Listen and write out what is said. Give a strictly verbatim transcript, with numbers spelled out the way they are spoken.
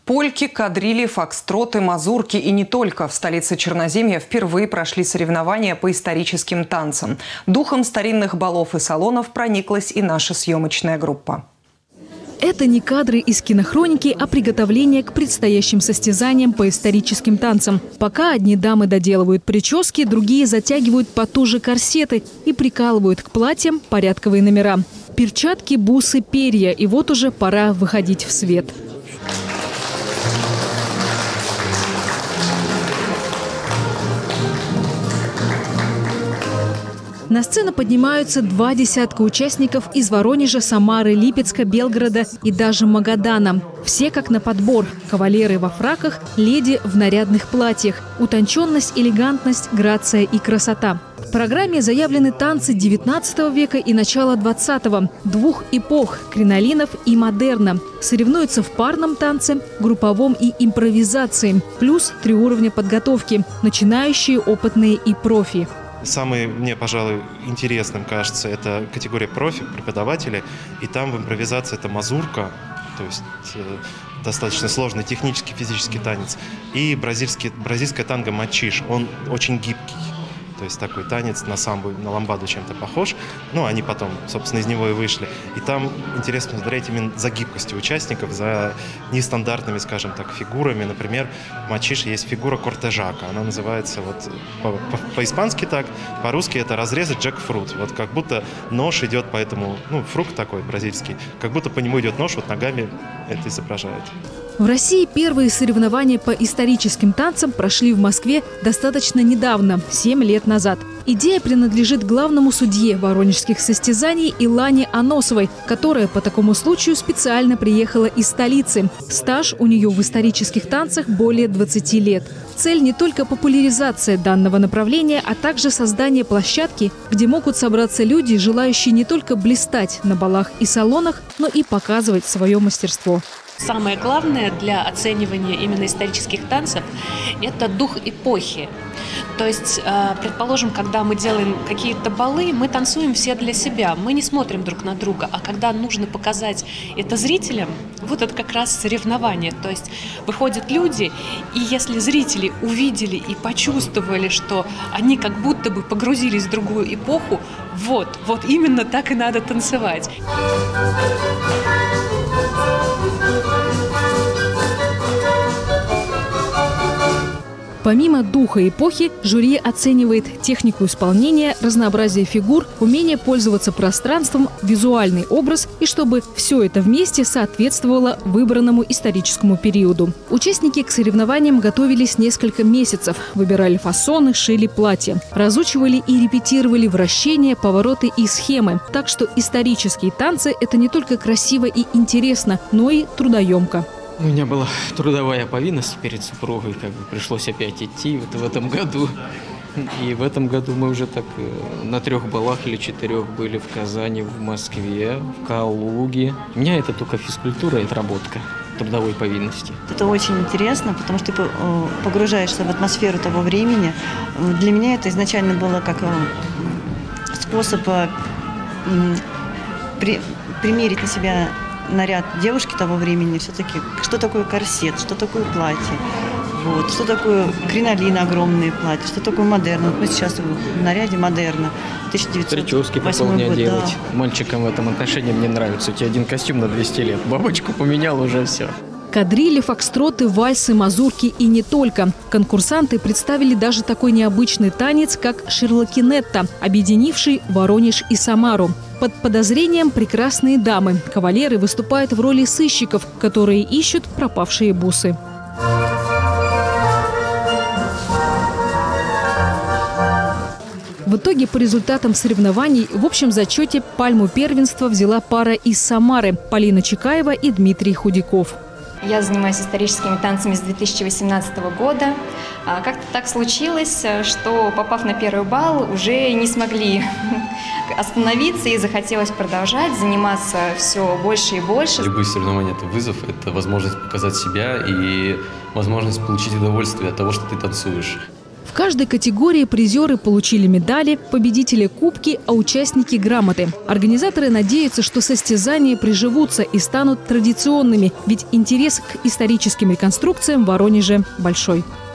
Польки, кадрили, фокстроты, мазурки и не только. В столице Черноземья впервые прошли соревнования по историческим танцам. Духом старинных балов и салонов прониклась и наша съемочная группа. Это не кадры из кинохроники, а приготовление к предстоящим состязаниям по историческим танцам. Пока одни дамы доделывают прически, другие затягивают потуже корсеты и прикалывают к платьям порядковые номера. Перчатки, бусы, перья. И вот уже пора выходить в свет. На сцену поднимаются два десятка участников из Воронежа, Самары, Липецка, Белгорода и даже Магадана. Все как на подбор. Кавалеры во фраках, леди в нарядных платьях. Утонченность, элегантность, грация и красота. В программе заявлены танцы девятнадцатого века и начала двадцатого. Двух эпох – кринолинов и модерна. Соревнуются в парном танце, групповом и импровизации. Плюс три уровня подготовки – начинающие, опытные и профи. Самый мне, пожалуй, интересным кажется, это категория профи, преподаватели. И там в импровизации это мазурка, то есть э, достаточно сложный технический, физический танец. И бразильский, бразильское танго мачиш, он очень гибкий. То есть такой танец на самбу, на ламбаду чем-то похож. Ну, они потом, собственно, из него и вышли. И там интересно смотреть именно за гибкостью участников, за нестандартными, скажем так, фигурами. Например, в мачише есть фигура кортежака. Она называется вот по-испански так, по-русски это разрезать джекфрут. Вот как будто нож идет по этому, ну, фрукт такой бразильский, как будто по нему идет нож, вот ногами это изображает. В России первые соревнования по историческим танцам прошли в Москве достаточно недавно, семь лет назад. Идея принадлежит главному судье воронежских состязаний Илане Аносовой, которая по такому случаю специально приехала из столицы. Стаж у нее в исторических танцах более двадцати лет. Цель не только популяризация данного направления, а также создание площадки, где могут собраться люди, желающие не только блистать на балах и салонах, но и показывать свое мастерство. Самое главное для оценивания именно исторических танцев – это дух эпохи. То есть, предположим, когда мы делаем какие-то балы, мы танцуем все для себя, мы не смотрим друг на друга. А когда нужно показать это зрителям, вот это как раз соревнование. То есть выходят люди, и если зрители увидели и почувствовали, что они как будто бы погрузились в другую эпоху, вот, вот именно так и надо танцевать. Помимо духа эпохи, жюри оценивает технику исполнения, разнообразие фигур, умение пользоваться пространством, визуальный образ и чтобы все это вместе соответствовало выбранному историческому периоду. Участники к соревнованиям готовились несколько месяцев, выбирали фасоны, шили платья, разучивали и репетировали вращения, повороты и схемы. Так что исторические танцы – это не только красиво и интересно, но и трудоемко. У меня была трудовая повинность перед супругой, как бы пришлось опять идти вот в этом году. И в этом году мы уже так на трех балах или четырех были в Казани, в Москве, в Калуге. У меня это только физкультура и отработка трудовой повинности. Это очень интересно, потому что ты погружаешься в атмосферу того времени. Для меня это изначально было как способ при, примерить на себя наряд девушки того времени, все-таки, что такое корсет, что такое платье, вот, что такое кринолин, огромные платья, что такое модерн. Вот мы сейчас в наряде модерна. тысяча девятьсот восьмой Прически по полдня делать. Да. Мальчикам в этом отношении мне нравится. У тебя один костюм на двести лет. Бабочку поменял, уже все. Кадрили, фокстроты, вальсы, мазурки и не только. Конкурсанты представили даже такой необычный танец, как шерлокинетта, объединивший Воронеж и Самару. Под подозрением прекрасные дамы. Кавалеры выступают в роли сыщиков, которые ищут пропавшие бусы. В итоге по результатам соревнований в общем зачете пальму первенства взяла пара из Самары – Полина Чекаева и Дмитрий Худяков. Я занимаюсь историческими танцами с две тысячи восемнадцатого года. Как-то так случилось, что, попав на первый бал, уже не смогли остановиться и захотелось продолжать, заниматься все больше и больше. Любые соревнования – это вызов, это возможность показать себя и возможность получить удовольствие от того, что ты танцуешь. В каждой категории призеры получили медали, победители – кубки, а участники – грамоты. Организаторы надеются, что состязания приживутся и станут традиционными, ведь интерес к историческим реконструкциям в Воронеже большой.